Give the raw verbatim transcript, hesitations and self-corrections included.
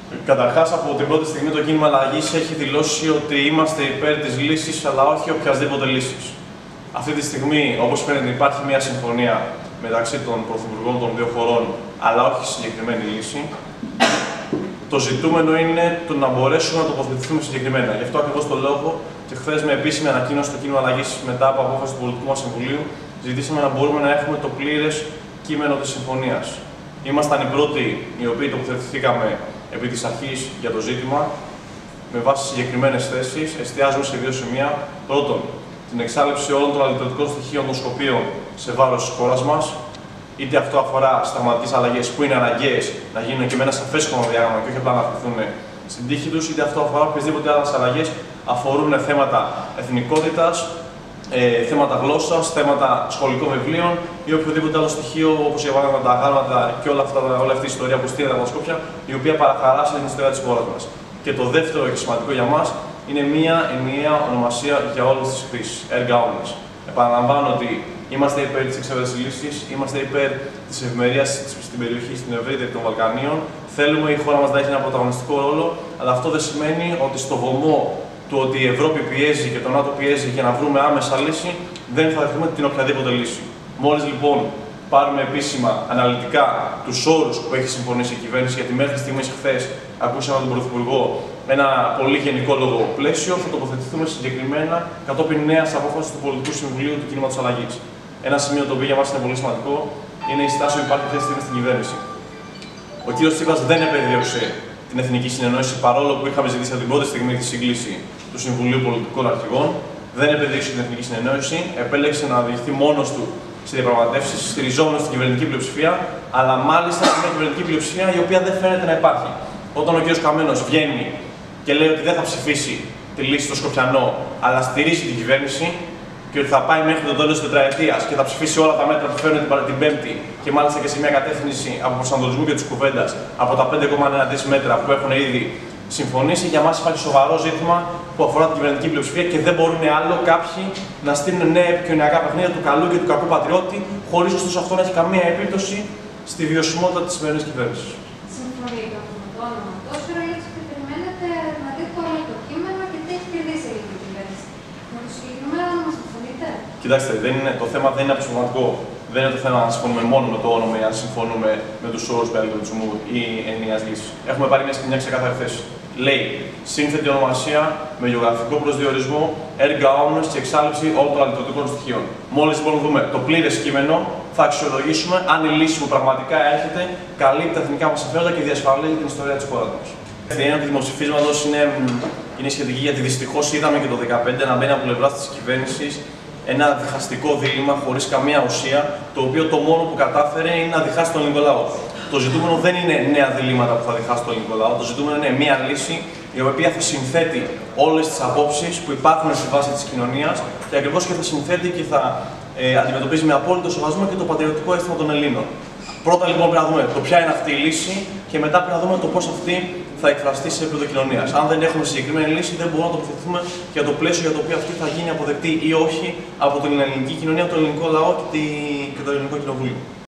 Καταρχάς, από την πρώτη στιγμή το κίνημα αλλαγής έχει δηλώσει ότι είμαστε υπέρ της λύσης, αλλά όχι οποιασδήποτε λύσης. Αυτή τη στιγμή, όπως φαίνεται, υπάρχει μια συμφωνία μεταξύ των πρωθυπουργών των δύο χωρών, αλλά όχι συγκεκριμένη λύση. Το ζητούμενο είναι το να μπορέσουμε να τοποθετηθούμε συγκεκριμένα. Γι' αυτό ακριβώς το λόγο και χθες, με επίσημη ανακοίνωση του κίνημα αλλαγής μετά από απόφαση του Πολιτικού μας Συμβουλίου, ζητήσαμε να μπορούμε να έχουμε το πλήρες κείμενο της συμφωνίας. Ήμασταν οι πρώτοι οι οποίοι τοποθετηθήκαμε επί της αρχής για το ζήτημα, με βάση συγκεκριμένες θέσεις, εστιάζουμε σε δύο σημεία. Πρώτον, την εξάλληψη όλων των αλυτρωτικών στοιχείων των Σκοπίων σε βάρος της χώρας μας, είτε αυτό αφορά συνταγματικές αλλαγές που είναι αναγκαίες να γίνουν και με ένα σαφές χρονοδιάγραμμα και όχι απλά να αφαιθούν στην τύχη τους, είτε αυτό αφορά οποιασδήποτε άλλες αλλαγές αφορούν θέματα εθνικότητας, ε, θέματα γλώσσας, θέματα σχολικών βιβλίων ή οποιοδήποτε άλλο στοιχείο, όπως για παράδειγμα τα αγάλματα και όλα αυτά, όλη αυτή η ιστορία που στείλεται από τα Σκόπια, η οποία παραχαράσει την ιστορία της χώρας μας. Και το δεύτερο και σημαντικό για μας είναι μία ενιαία ονομασία για όλες τις χρήσεις, erga omnes. Επαναλαμβάνω ότι είμαστε υπέρ της εξέβρεσης λύσης, είμαστε υπέρ της ευημερίας στην περιοχή, στην ευρύτερη των Βαλκανίων. Θέλουμε η χώρα μας να έχει ένα πρωταγωνιστικό ρόλο, αλλά αυτό δεν σημαίνει ότι στο βωμό του ότι η Ευρώπη πιέζει και το ΝΑΤΟ πιέζει για να βρούμε άμεσα λύση, δεν θα δεχτούμε την οποιαδήποτε λύση. Μόλις λοιπόν πάρουμε επίσημα αναλυτικά τους όρους που έχει συμφωνήσει η κυβέρνηση, γιατί μέχρι στιγμής χθες ακούσαμε τον Πρωθυπουργό ένα πολύ γενικόλογο πλαίσιο, θα τοποθετηθούμε συγκεκριμένα κατόπιν νέας απόφασης του Πολιτικού Συμβουλίου του Κινήματος Αλλαγής. Ένα σημείο το οποίο για μας είναι πολύ σημαντικό είναι η στάση που υπάρχει αυτή τη στιγμή στην κυβέρνηση. Ο κ. Τσίπρας δεν επέδιωξε την εθνική συνεννόηση, παρόλο που είχαμε ζητήσει από την πρώτη στιγμή τη σύγκληση του Συμβουλίου Πολιτικών Αρχηγών. Δεν επέδιωξε την εθνική συνεννόηση, επέλεξε να διηγηθεί μόνος του σε διαπραγματεύσεις, στηριζόμενος στην κυβερνητική πλειοψηφία, αλλά μάλιστα σε μια κυβερνητική πλειοψηφία η οποία δεν φαίνεται να υπάρχει. Όταν ο κ. Καμένος βγαίνει και λέει ότι δεν θα ψηφίσει τη λύση στο Σκοπιανό, αλλά στηρίζει την κυβέρνηση και ότι θα πάει μέχρι το τέλος της τετραετίας και θα ψηφίσει όλα τα μέτρα που φέρνουν την Πέμπτη και μάλιστα και σε μια κατεύθυνση από προσανατολισμού και της κουβέντας από τα πέντε κόμμα ένα δισεκατομμύρια μέτρα που έχουν ήδη συμφωνήσει, για μας υπάρχει σοβαρό ζήτημα που αφορά την κυβερνητική πλειοψηφία και δεν μπορούν άλλο κάποιοι να στείλουν νέα επικοινωνιακά παιχνίδια του καλού και του κακού πατριώτη, χωρίς ωστόσο αυτό να έχει καμία επίπτωση στη βιωσιμότητα της σημερινής κυβέρνησης. Συμφωνείτε με το όνομα τόσο, αλλά περιμένετε να δείτε όλο το κείμενο και τι έχει κερδίσει η ελληνική κυβέρνηση. Με το συγκεκριμένο όνομα συμφωνείτε? Κοιτάξτε, δεν είναι, το θέμα δεν είναι αποσπασματικό. Δεν είναι το θέμα να συμφωνούμε μόνο με το όνομα ή αν συμφωνούμε με τους όρους περί του τσουμού ή ενιαίας λύσης. Έχουμε πάρει μια, μια ξεκάθαρη θέση. Λέει σύνθετη ονομασία με γεωγραφικό προσδιορισμό, erga omnes και εξάλληψη όλων των αλυτρωτικών στοιχείων. Μόλις λοιπόν δούμε το πλήρες κείμενο, θα αξιολογήσουμε αν η λύση που πραγματικά έρχεται καλύπτει τα εθνικά μας συμφέροντα και διασφαλίζει την ιστορία της χώρας μας. Η έννοια του δημοψηφίσματος είναι, είναι σχετική, γιατί δυστυχώς είδαμε και το δύο χιλιάδες δεκαπέντε να μπαίνει από πλευράς της κυβέρνησης ένα διχαστικό δίλημμα χωρίς καμία ουσία, το οποίο το μόνο που κατάφερε είναι να διχάσει τον ελληνικό λαό. Το ζητούμενο δεν είναι νέα διλήμματα που θα διχάσει τον ελληνικό λαό, το ζητούμενο είναι μια λύση η οποία θα συνθέτει όλες τις απόψεις που υπάρχουν στη βάση της κοινωνίας και ακριβώς και θα συνθέτει και θα ε, αντιμετωπίζει με απόλυτο σεβασμό και το πατριωτικό αίσθημα των Ελλήνων. Πρώτα λοιπόν πρέπει να δούμε το ποια είναι αυτή η λύση και μετά πρέπει να δούμε το πώς αυτή θα εκφραστεί σε επίπεδο κοινωνίας. Αν δεν έχουμε συγκεκριμένη λύση, δεν μπορούμε να τοποθετηθούμε για το πλαίσιο για το οποίο αυτή θα γίνει αποδεκτή ή όχι από την ελληνική κοινωνία, τον ελληνικό λαό και το ελληνικό κοινοβούλιο.